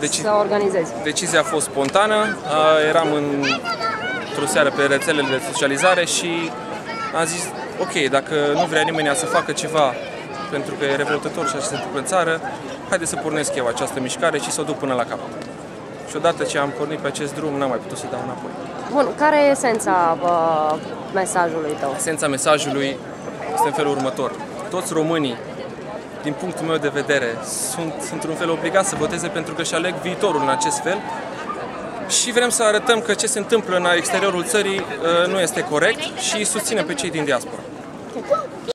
să organizezi? Decizia a fost spontană, eram într-o seară pe rețelele de socializare și am zis, ok, dacă nu vrea nimeni să facă ceva pentru că e revoltător și așa se întâmplă în țară, haide să pornesc eu această mișcare și să o duc până la capăt. Și odată ce am pornit pe acest drum, n-am mai putut să dau înapoi. Bun, care e esența mesajului tău? Esența mesajului este în felul următor. Toți românii, din punctul meu de vedere, sunt într-un fel obligați să voteze pentru că își aleg viitorul în acest fel și vrem să arătăm că ce se întâmplă în exteriorul țării nu este corect și susținem pe cei din diaspora.